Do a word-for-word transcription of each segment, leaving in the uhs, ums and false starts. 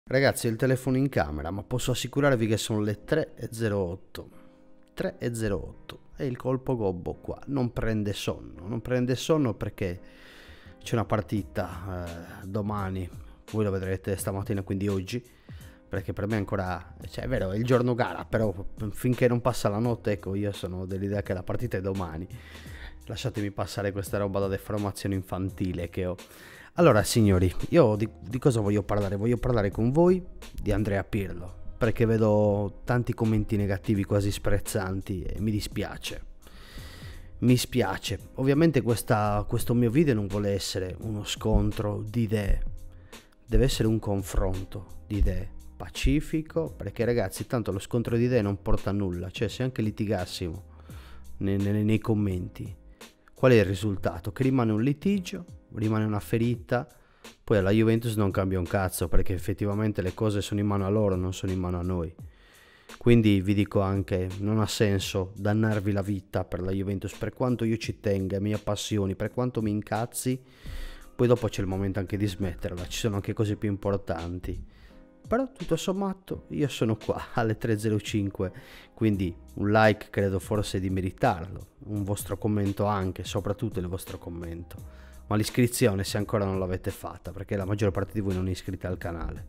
Ragazzi, ho il telefono in camera, ma posso assicurarvi che sono le tre e zero otto. tre e zero otto. E il colpo gobbo qua non prende sonno. Non prende sonno perché c'è una partita eh, domani. Voi lo vedrete stamattina, quindi oggi. Perché per me ancora, cioè è vero, è il giorno gara, però finché non passa la notte, ecco, io sono dell'idea che la partita è domani. Lasciatemi passare questa roba da deformazione infantile che ho. Allora signori, io di, di cosa voglio parlare? Voglio parlare con voi di Andrea Pirlo, perché vedo tanti commenti negativi quasi sprezzanti e mi dispiace. Mi spiace. Ovviamente questa, questo mio video non vuole essere uno scontro di idee, deve essere un confronto di idee pacifico, perché ragazzi tanto lo scontro di idee non porta a nulla, cioè se anche litigassimo nei, nei, nei commenti, qual è il risultato? Che rimane un litigio, rimane una ferita, poi alla Juventus non cambia un cazzo perché effettivamente le cose sono in mano a loro, non sono in mano a noi. Quindi vi dico anche, non ha senso dannarvi la vita per la Juventus, per quanto io ci tenga, mi appassioni, per quanto mi incazzi, poi dopo c'è il momento anche di smetterla, ci sono anche cose più importanti. Però tutto sommato io sono qua alle tre e zero cinque, quindi un like credo forse di meritarlo, un vostro commento anche, soprattutto il vostro commento, ma l'iscrizione se ancora non l'avete fatta, perché la maggior parte di voi non è iscritta al canale.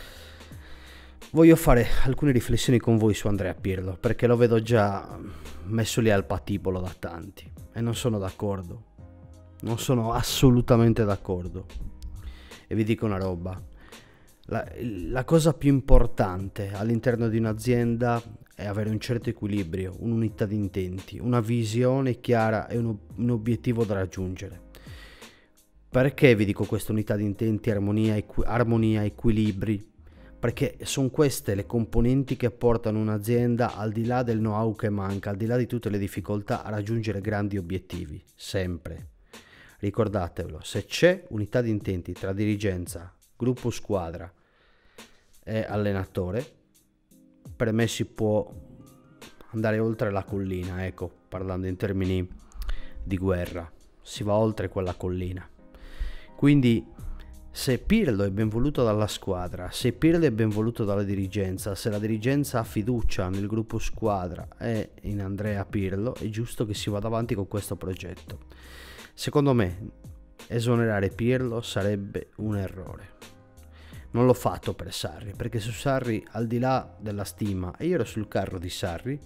Voglio fare alcune riflessioni con voi su Andrea Pirlo, perché lo vedo già messo lì al patibolo da tanti e non sono d'accordo, non sono assolutamente d'accordo. E vi dico una roba. La, la cosa più importante all'interno di un'azienda è avere un certo equilibrio, un'unità di intenti, una visione chiara e un, un obiettivo da raggiungere. Perché vi dico questa unità di intenti, armonia, equi, armonia, equilibri? Perché sono queste le componenti che portano un'azienda, al di là del know-how che manca, al di là di tutte le difficoltà, a raggiungere grandi obiettivi, sempre. Ricordatevelo, se c'è unità di intenti tra dirigenza, gruppo squadra e allenatore, per me si può andare oltre la collina, ecco, parlando in termini di guerra, si va oltre quella collina. Quindi se Pirlo è ben voluto dalla squadra, se Pirlo è ben voluto dalla dirigenza, se la dirigenza ha fiducia nel gruppo squadra e in Andrea Pirlo, è giusto che si vada avanti con questo progetto. Secondo me esonerare Pirlo sarebbe un errore. Non l'ho fatto per Sarri, perché su Sarri, al di là della stima, e io ero sul carro di Sarri,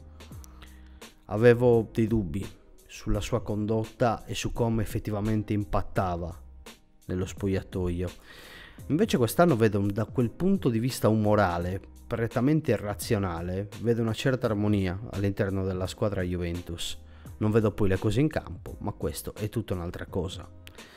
avevo dei dubbi sulla sua condotta e su come effettivamente impattava nello spogliatoio. Invece quest'anno vedo da quel punto di vista umorale, prettamente irrazionale, vedo una certa armonia all'interno della squadra Juventus. Non vedo poi le cose in campo, ma questo è tutta un'altra cosa.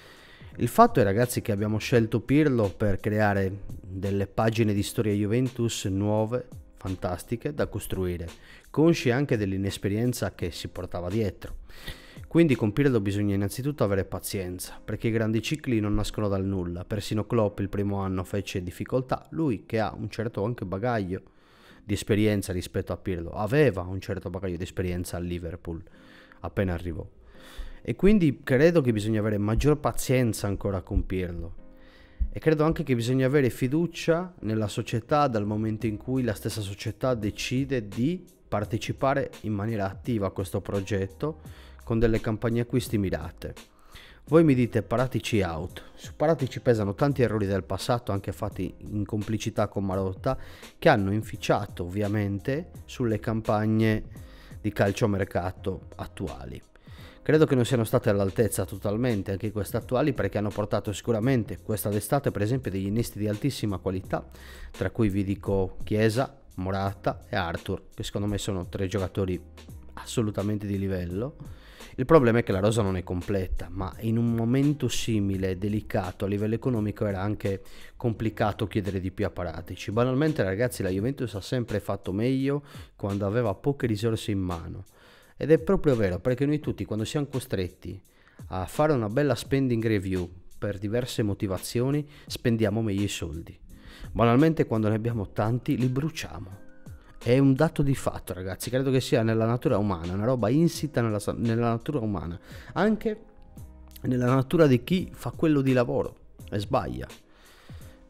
Il fatto è, ragazzi, che abbiamo scelto Pirlo per creare delle pagine di storia Juventus nuove, fantastiche, da costruire, consci anche dell'inesperienza che si portava dietro. Quindi con Pirlo bisogna innanzitutto avere pazienza, perché i grandi cicli non nascono dal nulla. Persino Klopp il primo anno fece difficoltà, lui che ha un certo anche bagaglio di esperienza rispetto a Pirlo, aveva un certo bagaglio di esperienza al Liverpool appena arrivò. E quindi credo che bisogna avere maggior pazienza ancora con Pirlo. E credo anche che bisogna avere fiducia nella società dal momento in cui la stessa società decide di partecipare in maniera attiva a questo progetto con delle campagne acquisti mirate. Voi mi dite Paratici out. Su Paratici pesano tanti errori del passato, anche fatti in complicità con Marotta, che hanno inficiato ovviamente sulle campagne di calciomercato attuali. Credo che non siano state all'altezza totalmente anche queste attuali, perché hanno portato sicuramente questa d'estate per esempio degli innesti di altissima qualità, tra cui vi dico Chiesa, Morata e Arthur, che secondo me sono tre giocatori assolutamente di livello. Il problema è che la rosa non è completa, ma in un momento simile, delicato a livello economico, era anche complicato chiedere di più a Paratici. Banalmente, ragazzi, la Juventus ha sempre fatto meglio quando aveva poche risorse in mano. Ed è proprio vero, perché noi tutti, quando siamo costretti a fare una bella spending review per diverse motivazioni, spendiamo meglio i soldi. Banalmente, quando ne abbiamo tanti, li bruciamo. È un dato di fatto, ragazzi, credo che sia nella natura umana, una roba insita nella, nella natura umana, anche nella natura di chi fa quello di lavoro e sbaglia.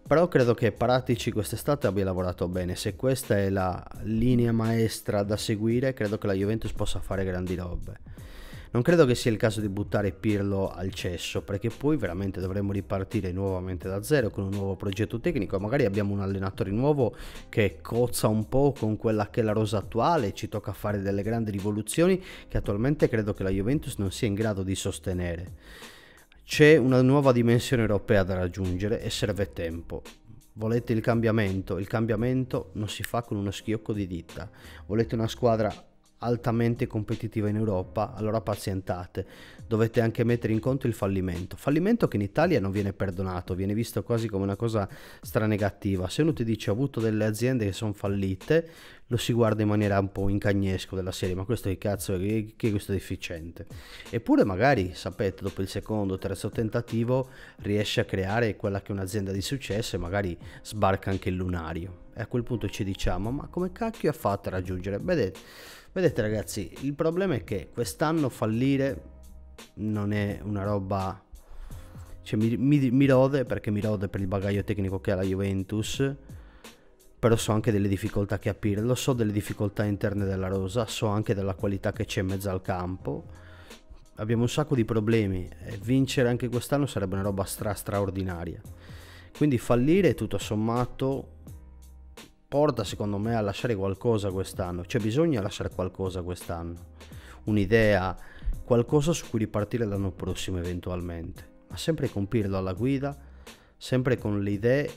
Però credo che Paratici quest'estate abbia lavorato bene. Se questa è la linea maestra da seguire, credo che la Juventus possa fare grandi robe. Non credo che sia il caso di buttare Pirlo al cesso, perché poi veramente dovremmo ripartire nuovamente da zero con un nuovo progetto tecnico. Magari abbiamo un allenatore nuovo che cozza un po' con quella che è la rosa attuale, ci tocca fare delle grandi rivoluzioni che attualmente credo che la Juventus non sia in grado di sostenere. C'è una nuova dimensione europea da raggiungere e serve tempo. Volete il cambiamento? Il cambiamento non si fa con uno schiocco di dita. Volete una squadra altamente competitiva in Europa? Allora pazientate. Dovete anche mettere in conto il fallimento. Fallimento che in Italia non viene perdonato, viene visto quasi come una cosa stranegativa. Se uno ti dice ho avuto delle aziende che sono fallite, lo si guarda in maniera un po' incagnesco della serie, ma questo che cazzo è, che, che questo è deficiente. Eppure magari, sapete, dopo il secondo, terzo tentativo riesce a creare quella che è un'azienda di successo e magari sbarca anche il lunario. E a quel punto ci diciamo, ma come cacchio ha fatto a raggiungere? Vedete, vedete ragazzi, il problema è che quest'anno fallire non è una roba, cioè mi, mi, mi rode, perché mi rode per il bagaglio tecnico che ha la Juventus, però so anche delle difficoltà che ha Pirlo, so delle difficoltà interne della rosa, so anche della qualità che c'è in mezzo al campo. Abbiamo un sacco di problemi e vincere anche quest'anno sarebbe una roba stra straordinaria. Quindi fallire tutto sommato porta secondo me a lasciare qualcosa quest'anno, cioè bisogna lasciare qualcosa quest'anno, un'idea, qualcosa su cui ripartire l'anno prossimo eventualmente, ma sempre con Pirlo alla guida, sempre con le idee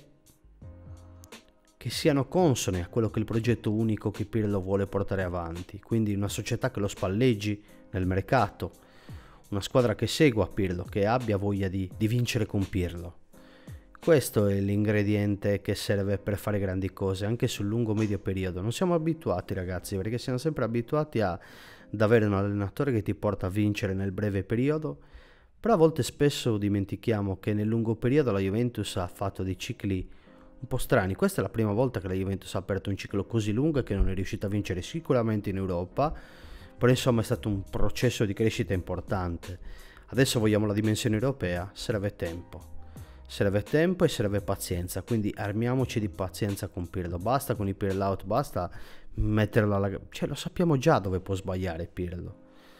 che siano consone a quello che è il progetto unico che Pirlo vuole portare avanti, quindi una società che lo spalleggi nel mercato, una squadra che segua Pirlo, che abbia voglia di, di vincere con Pirlo. Questo è l'ingrediente che serve per fare grandi cose, anche sul lungo-medio periodo. Non siamo abituati ragazzi, perché siamo sempre abituati a, ad avere un allenatore che ti porta a vincere nel breve periodo, però a volte spesso dimentichiamo che nel lungo periodo la Juventus ha fatto dei cicli un po' strani. Questa è la prima volta che la Juventus ha aperto un ciclo così lungo e che non è riuscita a vincere sicuramente in Europa, però insomma è stato un processo di crescita importante. Adesso vogliamo la dimensione europea, serve tempo. Serve tempo e serve pazienza, quindi armiamoci di pazienza con Pirlo. Basta con i Pirlo out, basta metterla alla... cioè lo sappiamo già dove può sbagliare Pirlo.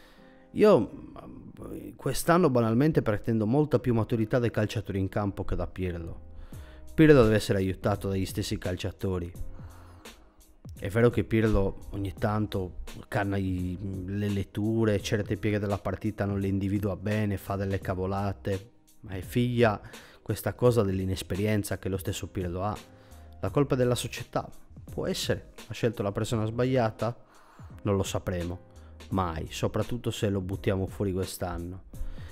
Io quest'anno banalmente pretendo molta più maturità dai calciatori in campo che da Pirlo. Pirlo deve essere aiutato dagli stessi calciatori. È vero che Pirlo ogni tanto canna i, le letture, certe pieghe della partita non le individua bene, fa delle cavolate, ma è figlia questa cosa dell'inesperienza che lo stesso Pirlo ha. La colpa è della società? Può essere. Ha scelto la persona sbagliata? Non lo sapremo mai, soprattutto se lo buttiamo fuori quest'anno.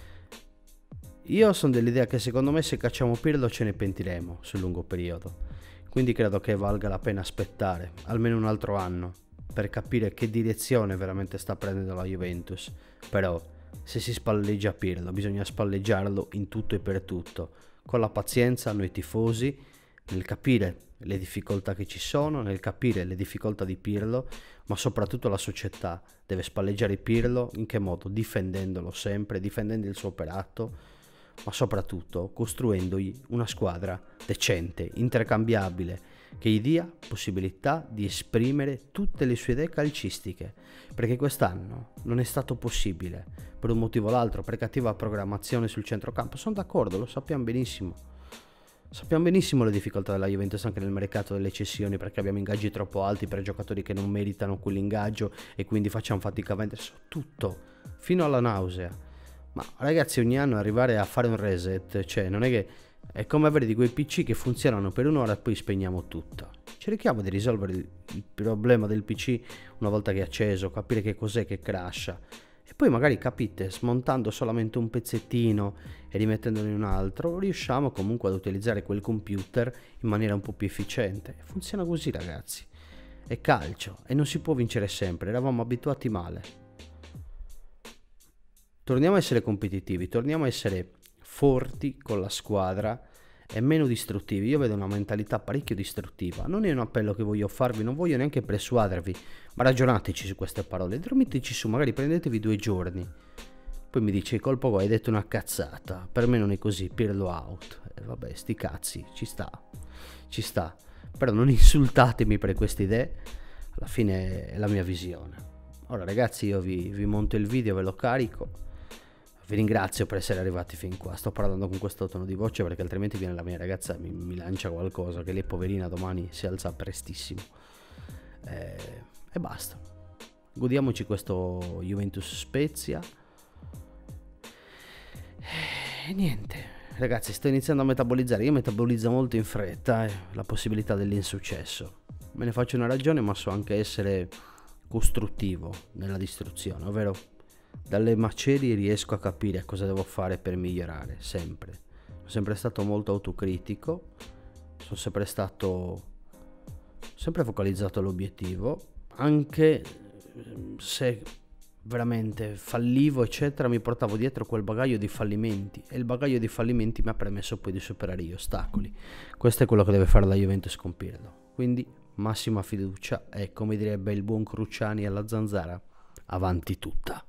Io sono dell'idea che secondo me se cacciamo Pirlo ce ne pentiremo sul lungo periodo, quindi credo che valga la pena aspettare almeno un altro anno per capire che direzione veramente sta prendendo la Juventus. Però se si spalleggia Pirlo bisogna spalleggiarlo in tutto e per tutto, con la pazienza noi tifosi, nel capire le difficoltà che ci sono, nel capire le difficoltà di Pirlo, ma soprattutto la società deve spalleggiare Pirlo. In che modo? Difendendolo sempre, difendendo il suo operato, ma soprattutto costruendogli una squadra decente, intercambiabile, che gli dia possibilità di esprimere tutte le sue idee calcistiche, perché quest'anno non è stato possibile per un motivo o l'altro, per cattiva programmazione sul centrocampo. Sono d'accordo, lo sappiamo benissimo. Sappiamo benissimo le difficoltà della Juventus anche nel mercato delle cessioni, perché abbiamo ingaggi troppo alti per giocatori che non meritano quell'ingaggio e quindi facciamo fatica a vendere. So tutto, fino alla nausea. Ma ragazzi, ogni anno arrivare a fare un reset, cioè non è che è come avere di quei P C che funzionano per un'ora e poi spegniamo tutto. Cerchiamo di risolvere il, il problema del P C una volta che è acceso, capire che cos'è che crasha e poi magari, capite, smontando solamente un pezzettino e rimettendolo in un altro, riusciamo comunque ad utilizzare quel computer in maniera un po' più efficiente. Funziona così ragazzi, è calcio e non si può vincere sempre, eravamo abituati male. Torniamo a essere competitivi, torniamo a essere forti con la squadra e meno distruttivi. Io vedo una mentalità parecchio distruttiva. Non è un appello che voglio farvi, non voglio neanche persuadervi, ma ragionateci su queste parole, dormiteci su, magari prendetevi due giorni, Poi mi dice: colpo gol, hai detto una cazzata, per me non è così, Pirlo out. E vabbè, sti cazzi, ci sta, ci sta, però non insultatemi per queste idee, alla fine è la mia visione. Ora ragazzi, io vi, vi monto il video, ve lo carico, vi ringrazio per essere arrivati fin qua. Sto parlando con questo tono di voce perché altrimenti viene la mia ragazza e mi, mi lancia qualcosa, che lei poverina domani si alza prestissimo. Eh, e basta, godiamoci questo Juventus Spezia. E niente ragazzi, sto iniziando a metabolizzare. Io metabolizzo molto in fretta eh, la possibilità dell'insuccesso. Me ne faccio una ragione, ma so anche essere costruttivo nella distruzione, ovvero dalle macerie riesco a capire cosa devo fare per migliorare, sempre. Sono sempre stato molto autocritico, sono sempre stato sempre focalizzato all'obiettivo, anche se veramente fallivo eccetera, mi portavo dietro quel bagaglio di fallimenti e il bagaglio di fallimenti mi ha permesso poi di superare gli ostacoli. Questo è quello che deve fare la Juventus con Pirlo, quindi massima fiducia e, come direbbe il buon Cruciani alla Zanzara, avanti tutta.